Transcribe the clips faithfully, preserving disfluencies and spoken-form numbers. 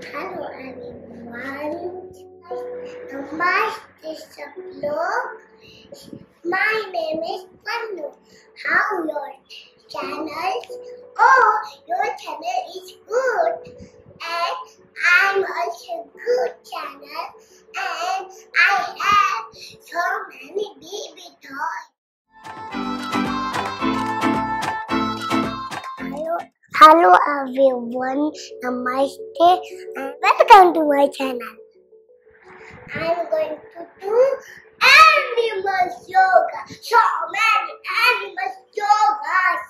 Hello everyone. Namaste सब लोग. My name is Pannu. How your channel? Oh, your channel is good, and I'm also good channel, and I have so many baby toys. Hello, hello everyone. Namaste and welcome to my channel. I'm going to do animal yoga. So many animal yogas.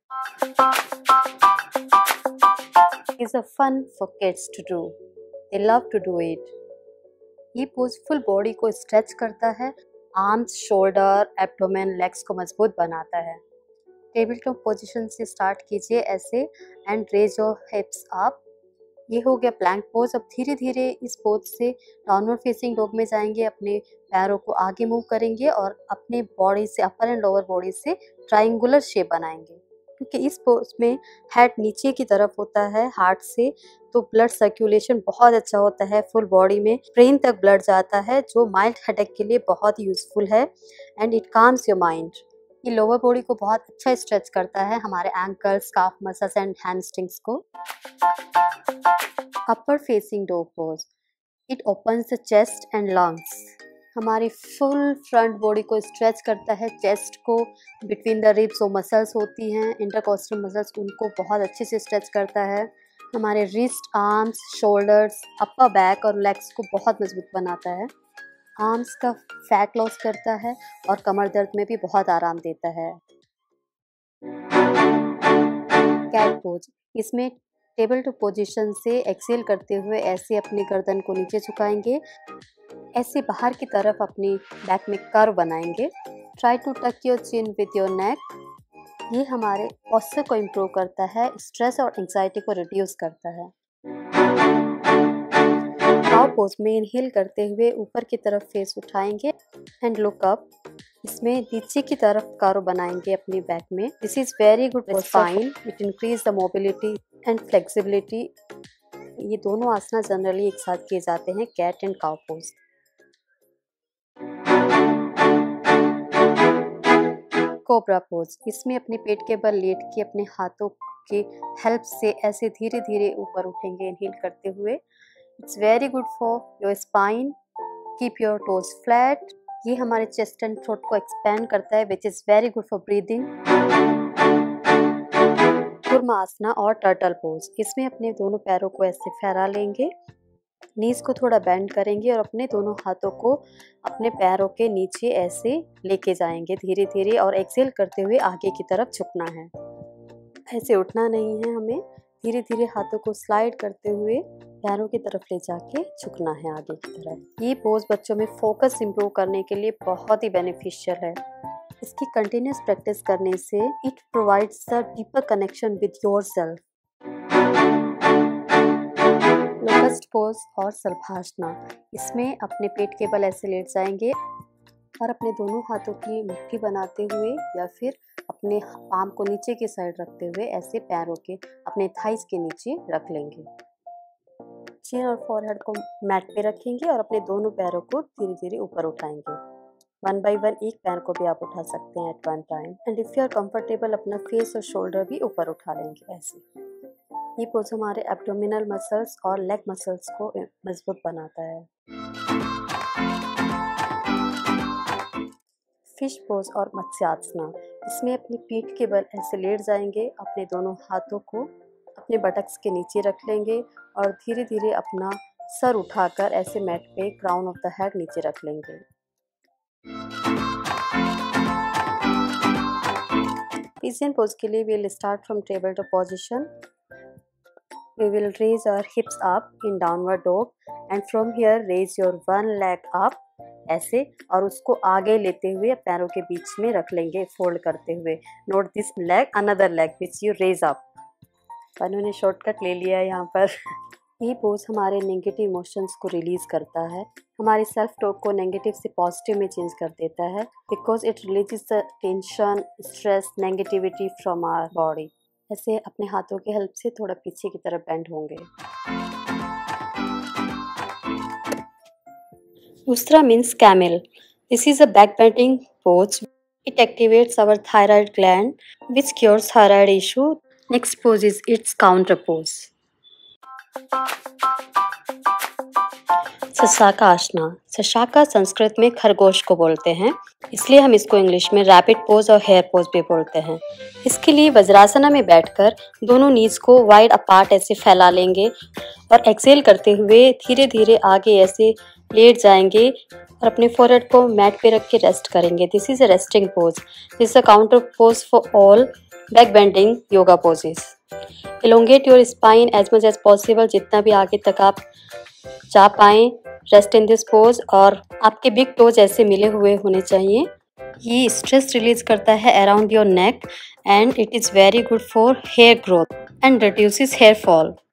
Is a fun for kids to do. They love to do it. ये pose full body को stretch करता है, arms, shoulder, abdomen, legs को मजबूत बनाता है. Table top position से start कीजिए ऐसे and raise your hips up. ये हो गया प्लैंक पोज. अब धीरे धीरे इस पोज से डाउनवर्ड फेसिंग डॉग में जाएंगे. अपने पैरों को आगे मूव करेंगे और अपने बॉडी से अपर एंड लोअर बॉडी से ट्रायंगुलर शेप बनाएंगे, क्योंकि इस पोज में हेड नीचे की तरफ होता है हार्ट से, तो ब्लड सर्कुलेशन बहुत अच्छा होता है. फुल बॉडी में ब्रेन तक ब्लड जाता है, जो माइल्ड हेडेक के लिए बहुत यूजफुल है and it calms your mind. ये लोअर बॉडी को बहुत अच्छा स्ट्रेच करता है, हमारे ankles, calf muscles and hamstrings को. Upper facing dog pose. It opens the chest and lungs. हमारी फुल फ्रंट बॉडी को स्ट्रेच करता है. चेस्ट को बिटवीन द रिब्स जो मसल्स होती हैं, इंटरकॉस्टल मसल्स, उनको बहुत अच्छे से स्ट्रेच करता है. हमारे wrist, arms, shoulders, upper back और लेग्स को बहुत मजबूत बनाता है. आर्म्स का फैट लॉस करता है और कमर दर्द में भी बहुत आराम देता है. Cat pose. इसमें टेबल टू पोजीशन से एक्सेल करते हुए ऐसे अपनी गर्दन को नीचे झुकाएंगे, ऐसे बाहर की तरफ अपनी बैक में कर्व बनाएंगे. Try to tuck your chin with your neck. ये हमारे पोस्चर को इम्प्रूव करता है, स्ट्रेस और एंजाइटी को रिड्यूस करता है. काउ पोज में इनहेल करते हुए ऊपर की तरफ फेस उठाएंगे एंड लुक अप. इसमें नीचे की तरफ कर्व बनाएंगे अपनी बैक में. This is very good for spine. It increase the mobility and flexibility. ये दोनों आसना जनरली एक साथ किए जाते हैं, cat and cow pose. Cobra pose. इसमें अपने पेट के बल लेट के अपने हाथों के हेल्प से ऐसे धीरे धीरे ऊपर उठेंगे इनहेल करते हुए. It's very good for your spine. Keep your toes flat. ये हमारे चेस्ट एंड थ्रोट को एक्सपैंड करता है, which is very good for breathing. कुर्मासना और टर्टल पोज. इसमें अपने दोनों पैरों को ऐसे फहरा लेंगे, नीज को थोड़ा बेंड करेंगे और अपने दोनों हाथों को अपने पैरों के नीचे ऐसे लेके जाएंगे धीरे धीरे, और एक्सेल करते हुए आगे की तरफ झुकना है. ऐसे उठना नहीं है हमें. धीरे धीरे हाथों को स्लाइड करते हुए पैरों की तरफ ले जाके झुकना है आगे की तरफ. ये पोज बच्चों में फोकस इंप्रूव करने के लिए बहुत ही बेनिफिशियल है. इसकी कंटिन्यूस प्रैक्टिस करने से it provides the deeper connection with yourself. Lotus pose और सल्भासना. इसमें अपने पेट के बल ऐसे लेट जाएंगे और अपने दोनों हाथों की मुट्ठी बनाते हुए या फिर अपने पाम को नीचे की साइड रखते हुए ऐसे पैरों के अपने थाइस के नीचे रख लेंगे. चिन और फॉरहेड को मैट पे रखेंगे और अपने दोनों पैरों को धीरे धीरे ऊपर उठाएंगे. वन बाय वन एक पैर को भी आप उठा सकते हैं at one time. And if you are comfortable अपना फेस और शोल्डर भी ऊपर उठा लेंगे ऐसे. ये पोज हमारे एब्डोमिनल मसल्स और लेग मसल्स को मजबूत बनाता है. फिश पोज और मत्स्यासना. इसमें अपनी पीठ के बल ऐसे लेट जाएंगे, अपने दोनों हाथों को अपने बटक्स के नीचे रख लेंगे और धीरे धीरे अपना सर उठाकर ऐसे मैट पे क्राउन ऑफ द हेड नीचे रख लेंगे. पिजियन पोज के लिए we'll start from table to position. We will raise our hips up in downward dog and from here raise your one leg up ऐसे, और उसको आगे लेते हुए पैरों के बीच में रख लेंगे फोल्ड करते हुए. Note this leg, another leg which you raise up. उन्होंने शॉर्टकट ले लिया यहाँ पर. ये पोज हमारे नेगेटिव इमोशंस को रिलीज करता है, हमारे सेल्फ टॉक को नेगेटिव से पॉजिटिव में चेंज कर देता है, because it releases the tension, stress, negativity from our body. ऐसे अपने हाथों के हेल्प से थोड़ा पीछे की तरफ बेंड होंगे. Ustra means camel. This is a back bending pose. It activates our thyroid gland, which cures thyroid issue. Next pose is its counter pose. सशाका आसना। सशाका संस्कृत में खरगोश को बोलते हैं, इसलिए हम इसको इंग्लिश में रैपिड पोज और हेयर पोज भी बोलते हैं। इसके लिए वज्रासना में बैठकर दोनों नीज को वाइड अपार्ट ऐसे फैला लेंगे और एक्सेल करते हुए धीरे धीरे आगे ऐसे लेट जाएंगे और अपने फोरहेड को मैट पे रख के रेस्ट करेंगे। This is a resting pose. This is a counter pose for all back bending yoga poses. Elongate your spine as much as possible, जितना भी आगे तक आप जा पाएं। रेस्ट इन दिस पोज और आपके बिग टोज ऐसे मिले हुए होने चाहिए। ये स्ट्रेस रिलीज करता है around your neck and it is very good for hair growth and reduces hair fall.